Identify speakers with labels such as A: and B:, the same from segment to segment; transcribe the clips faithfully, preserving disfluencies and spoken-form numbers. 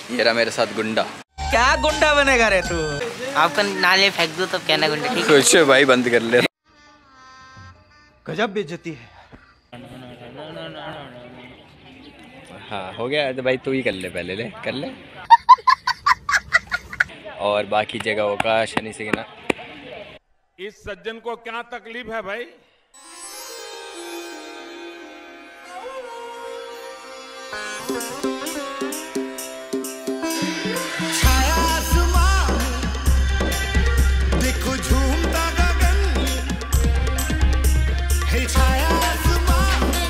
A: ये रहा मेरे साथ गुंडा।
B: क्या गुंडा बनेगा रे तू?
C: आपको नाले फेंक दो तो कहना गुंडा, ठीक है?
A: कुछ भाई बंद कर ले।
B: गजब बेइज्जती है।
A: हाँ हो गया तो भाई तू ही कर ले, पहले ले कर ले। और बाकी जगहों का शनि सिग्नल।
D: इस सज्जन को क्या तकलीफ है भाई?
E: छाया आसमां, देखो झूमता गगन है। छाया आसमां,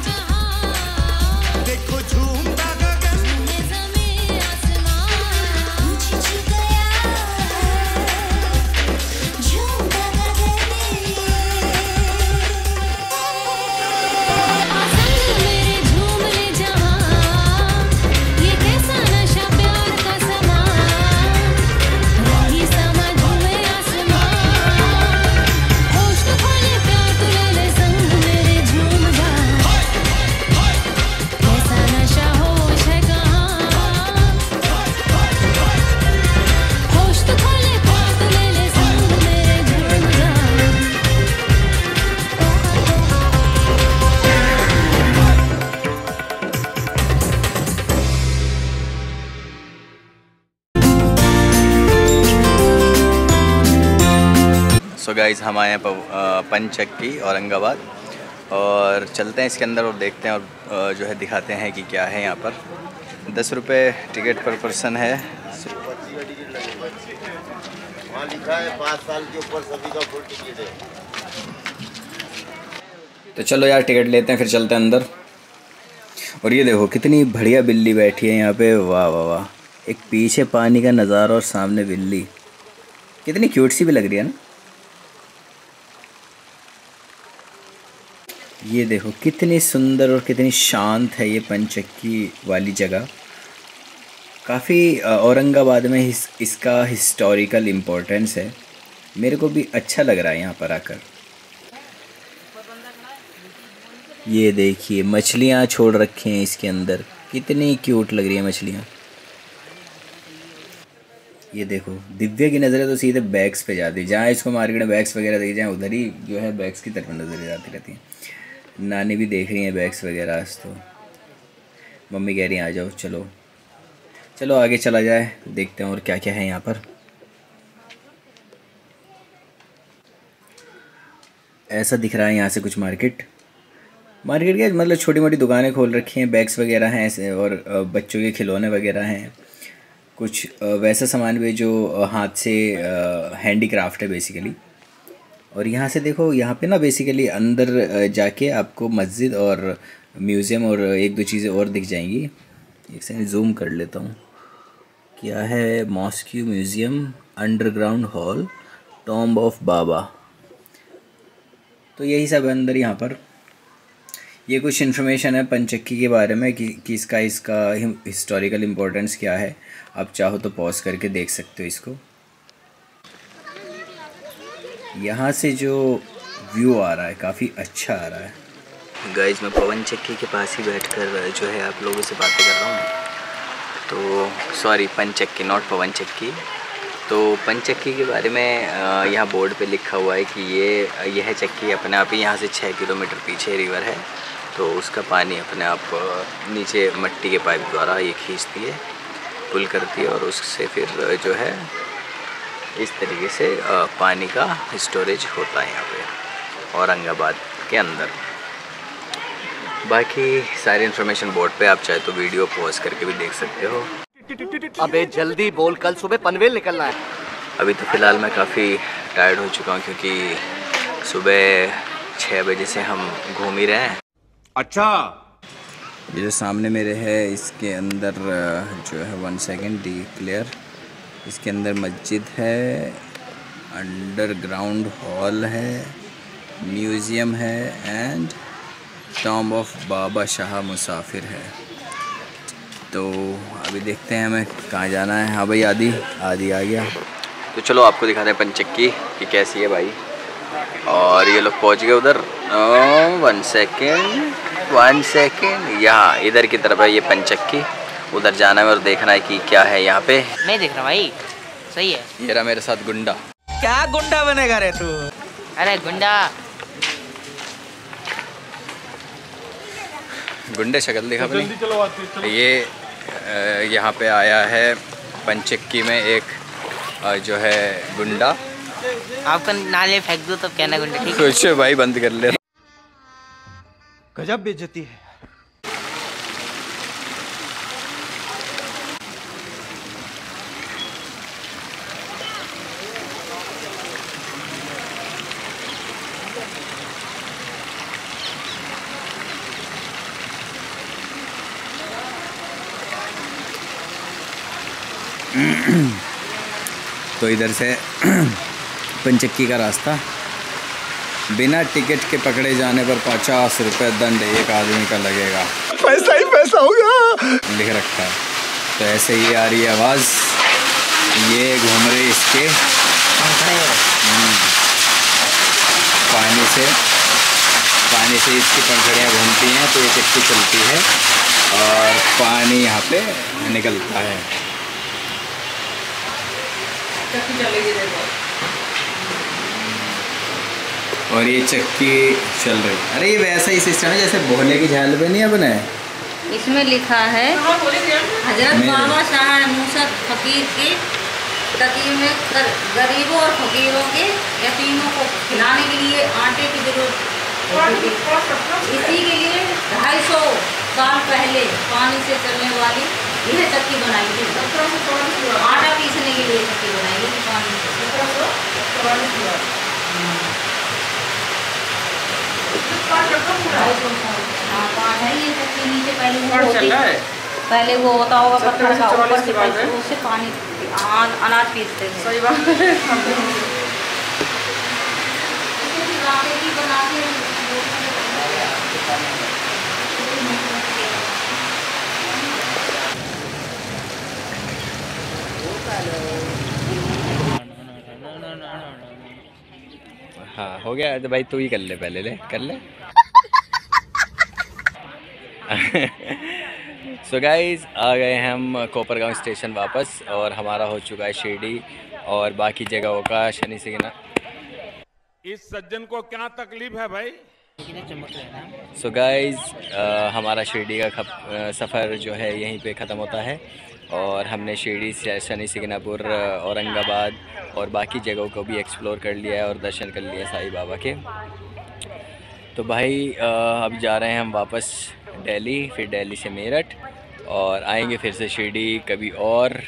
E: देखो झूमता गगन। ज़मीन आसमां पूछ गया झूमता गगन। आसमान मेरे झूम ले जहां, ये कैसा नशा प्यार का समा। रही समा झूमे आसमान, होश तो खोले प्यार तू ले ले संग मेरे झूम जा। कैसा नशा होश है कहाँ, होश तो खोले प्यार तू ले ले संग मेरे झूम जा।
A: सो गाइज हम आए हैं पव- अ, पंचक्की औरंगाबाद और चलते हैं इसके अंदर और देखते हैं और अ, जो है दिखाते हैं कि क्या है यहाँ पर। दस रुपये टिकट पर पर्सन है।
F: वहाँ लिखा है पाँच साल के ऊपर सभी का फुल टिकट है।
A: तो चलो यार टिकट लेते हैं फिर चलते हैं अंदर। और ये देखो कितनी बढ़िया बिल्ली बैठी है यहाँ पे, वाह वाह वाह। एक पीछे पानी का नज़ारा और सामने बिल्ली, कितनी क्यूट सी भी लग रही है ना। ये देखो कितनी सुंदर और कितनी शांत है ये पंचक्की वाली जगह। काफ़ी औरंगाबाद में इस, इसका हिस्टोरिकल इम्पोर्टेंस है। मेरे को भी अच्छा लग रहा है यहाँ पर आकर। ये देखिए मछलियाँ छोड़ रखी हैं इसके अंदर, कितनी क्यूट लग रही है मछलियाँ। ये देखो दिव्या की नज़रें तो सीधे बैग्स पे जाती है। जहाँ इसको मार्केट में बैग्स वगैरह दिख जाए उधर ही जो है बैग्स की तरफ नज़रें जाती रहती हैं। नानी भी देख रही हैं बैग्स वगैरह। आज तो मम्मी कह रही हैं आ जाओ, चलो चलो आगे चला जाए, देखते हैं और क्या क्या है यहाँ पर। ऐसा दिख रहा है यहाँ से कुछ मार्केट। मार्केट के मतलब छोटी मोटी दुकानें खोल रखी हैं, बैग्स वगैरह हैं ऐसे, और बच्चों के खिलौने वगैरह हैं। कुछ वैसा सामान भी जो हाथ से हैंडी क्राफ्ट है बेसिकली। और यहाँ से देखो यहाँ पे ना बेसिकली अंदर जाके आपको मस्जिद और म्यूज़ियम और एक दो चीज़ें और दिख जाएंगी। एक सेकंड जूम कर लेता हूँ। क्या है, mosque museum, underground hall, tomb of Baba. तो यही सब है अंदर यहाँ पर। ये कुछ इन्फॉर्मेशन है पंचक्की के बारे में कि, कि इसका इसका हिस्टोरिकल इम्पोर्टेंस क्या है। आप चाहो तो पॉज करके देख सकते हो इसको। यहाँ से जो व्यू आ रहा है काफ़ी अच्छा आ रहा है। गाइस मैं पवन चक्की के पास ही बैठकर जो है आप लोगों से बातें कर रहा हूँ। तो सॉरी पंचक्की नॉट पवन चक्की। तो पंचक्की के बारे में यहाँ बोर्ड पे लिखा हुआ है कि ये यह चक्की अपने आप ही यहाँ से छः किलोमीटर पीछे रिवर है, तो उसका पानी अपने आप नीचे मट्टी के पाइप द्वारा ये खींचती है, पुल करती है और उससे फिर जो है इस तरीके से पानी का स्टोरेज होता है यहाँ पे औरंगाबाद के अंदर। बाकी सारी इन्फॉर्मेशन बोर्ड पे, आप चाहे तो वीडियो पॉज करके भी देख सकते हो।
G: अबे जल्दी बोल, कल सुबह पनवेल निकलना है।
A: अभी तो फ़िलहाल मैं काफ़ी टायर्ड हो चुका हूँ क्योंकि सुबह छः बजे से हम घूम ही रहे हैं।
D: अच्छा
A: ये जो सामने मेरे है इसके अंदर जो है वन सेकेंड डी क्लियर, इसके अंदर मस्जिद है, अंडरग्राउंड हॉल है, म्यूज़ियम है and tomb of Baba Shah Musafir है। तो अभी देखते हैं हमें कहाँ जाना है। हाँ भाई आदि आदि आ गया। तो चलो आपको दिखाते हैं पंचक्की कि कैसी है भाई। और ये लोग पहुँच गए उधर। वन सेकेंड वन सेकेंड यहाँ इधर की तरफ है ये पंचक्की उधर जाना है और देखना है कि क्या है यहाँ पे।
C: नहीं दिख रहा भाई, सही है।
A: ये रहा मेरे साथ गुंडा।
B: क्या गुंडा बनेगा रे तू?
C: अरे गुंडा
A: गुंडे शक्ल दिखा अपनी। ये अ, यहाँ पे आया है पंचक्की में एक अ, जो है गुंडा।
C: आपको नाले फेंक दो तो कहना गुंडा, ठीक है?
A: कुछ भाई बंद कर ले।
B: गजब बेइज्जती है।
A: तो इधर से पंचक्की का रास्ता, बिना टिकट के पकड़े जाने पर पचास रुपये दंड एक आदमी का लगेगा।
B: पैसा ही पैसा होगा
A: लिख रखा है। तो ऐसे ही आ रही है आवाज़, ये घूम रहे इसके पानी से पानी से इसकी पंखड़ियाँ घूमती हैं तो ये चक्की चलती है और पानी यहाँ पे निकलता है। और ये चक्की चल रही। अरे ये वैसा ही सिस्टम है जैसे भोले की झाल पे नहीं है बना है।
H: इसमें लिखा है हजरत बाबा शाह मूसद फकीर की तकीर में कर, गरीबों और फकीरों के यतीमों को खिलाने के लिए आटे की जरूरत होती थी। इसी के लिए ढाई सौ साल पहले पानी से चलने वाली यह चक्की बनाई थी। आटा पीसने के लिए चक्की बनाई थी पानी से। हाँ पाँच है ये चक्की। नीचे पहले वो होती पहले वो होता होगा पत्थर का, ऊपर से पहले उससे पानी अनाज पीसते थे। सही बात है।
A: हाँ हो गया तो भाई तू ही कर ले, पहले ले कर ले। सो गाइज आ गए हम कोपरगांव स्टेशन वापस और हमारा हो चुका है शिरडी और बाकी जगहों का शनि सिग्ना।
D: इस सज्जन को क्या तकलीफ है भाई?
A: सो गाइज हमारा शिरडी का खप, सफ़र जो है यहीं पे ख़त्म होता है और हमने शिरडी से शनि सिग्नापुर, औरंगाबाद और बाकी जगहों को भी एक्सप्लोर कर लिया है और दर्शन कर लिया साईं बाबा के। तो भाई अब जा रहे हैं हम वापस दिल्ली, फिर दिल्ली से मेरठ और आएंगे फिर से शिरडी कभी और।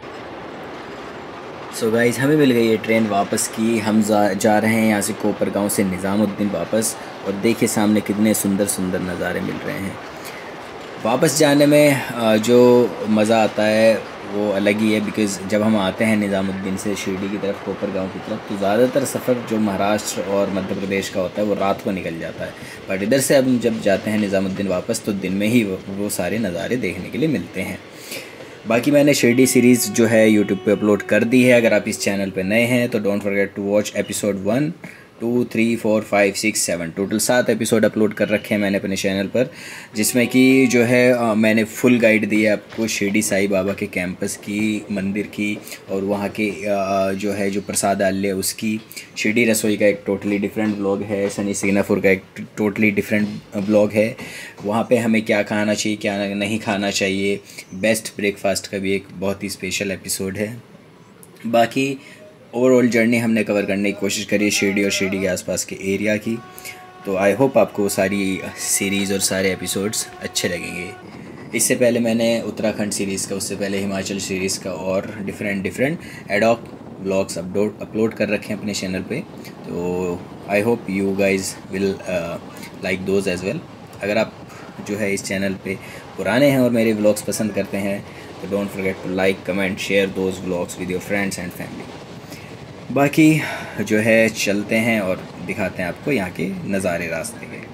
A: सो so गाइज हमें मिल गई है ट्रेन वापस की। हम जा, जा रहे हैं यहाँ से कोपरगांव से निज़ामुद्दीन वापस और देखिए सामने कितने सुंदर सुंदर नज़ारे मिल रहे हैं। वापस जाने में जो मज़ा आता है वो अलग ही है, बिकॉज़ जब हम आते हैं निज़ामुद्दीन से शिरडी की तरफ, कोपरगांव की तरफ, तो ज़्यादातर सफ़र जो महाराष्ट्र और मध्य प्रदेश का होता है वो रात को निकल जाता है। बट इधर से अब जब जाते हैं निज़ामुद्दीन वापस तो दिन में ही वो, वो सारे नज़ारे देखने के लिए मिलते हैं। बाकी मैंने शिरडी सीरीज़ जो है यूट्यूब पे अपलोड कर दी है। अगर आप इस चैनल पे नए हैं तो don't forget to watch episode one two three four five six seven, total सात एपिसोड अपलोड कर रखे हैं मैंने अपने चैनल पर, जिसमें कि जो है आ, मैंने फुल गाइड दी है आपको शिरडी साईं बाबा के कैंपस की, मंदिर की और वहाँ के आ, जो है जो प्रसादालय उसकी। शिरडी रसोई का एक टोटली डिफरेंट ब्लॉग है, शनि सिग्नापुर का एक टोटली डिफरेंट ब्लॉग है। वहाँ पे हमें क्या खाना चाहिए क्या नहीं खाना चाहिए, बेस्ट ब्रेकफास्ट का भी एक बहुत ही स्पेशल एपिसोड है। बाकी ओवरऑल जर्नी हमने कवर करने की कोशिश करी है शिरडी और शिरडी के आसपास के एरिया की। तो आई होप आपको सारी सीरीज़ और सारे एपिसोड्स अच्छे लगेंगे। इससे पहले मैंने उत्तराखंड सीरीज़ का, उससे पहले हिमाचल सीरीज़ का और different different ad hoc vlogs upload upload कर रखे हैं अपने चैनल पे। तो I hope you guys will like those as well. अगर आप जो है इस चैनल पे पुराने हैं और मेरे व्लॉग्स पसंद करते हैं तो don't forget to like, comment, share those vlogs with your friends and family. बाकी जो है चलते हैं और दिखाते हैं आपको यहाँ के नज़ारे रास्ते के।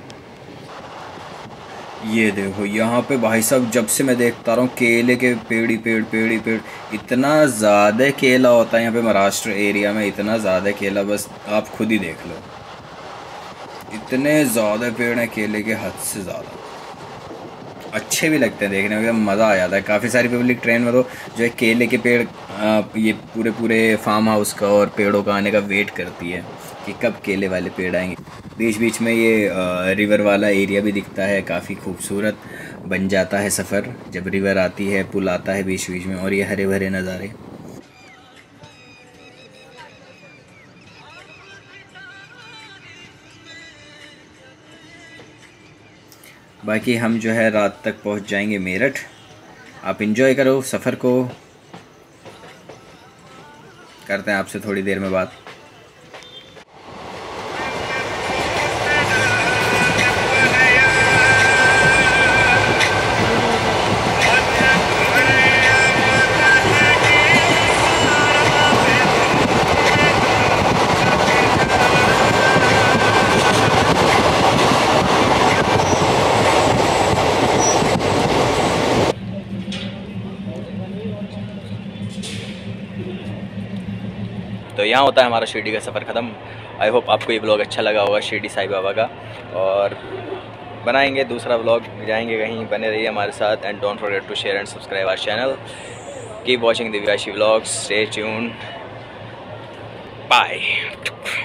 A: ये देखो यहाँ पे भाई साहब, जब से मैं देखता रहा हूँ केले के पेड़ ही पेड़ पेड़ ही पेड़, इतना ज़्यादा केला होता है यहाँ पे महाराष्ट्र एरिया में, इतना ज़्यादा केला बस आप खुद ही देख लो। इतने ज़्यादा पेड़ हैं केले के, हद से ज़्यादा। अच्छे भी लगते हैं देखने में, मज़ा आ जाता है। काफ़ी सारी पब्लिक ट्रेन में तो जो है केले के पेड़ आ, ये पूरे पूरे फार्म हाउस का और पेड़ों का आने का वेट करती है कि कब केले वाले पेड़ आएंगे। बीच बीच में ये आ, रिवर वाला एरिया भी दिखता है, काफ़ी खूबसूरत बन जाता है सफ़र जब रिवर आती है, पुल आता है बीच बीच में, और ये हरे भरे नज़ारे। बाकी हम जो है रात तक पहुंच जाएंगे मेरठ। आप इंजॉय करो सफ़र को, करते हैं आपसे थोड़ी देर में बात। तो यहाँ होता है हमारा शिरडी का सफ़र ख़त्म। आई होप आपको ये ब्लॉग अच्छा लगा होगा शिरडी साईं बाबा का, और बनाएंगे दूसरा ब्लॉग, जाएंगे कहीं, बने रहिए हमारे साथ। And don't forget to share and subscribe our channel. Keep watching Divyashi vlogs, stay tuned, bye.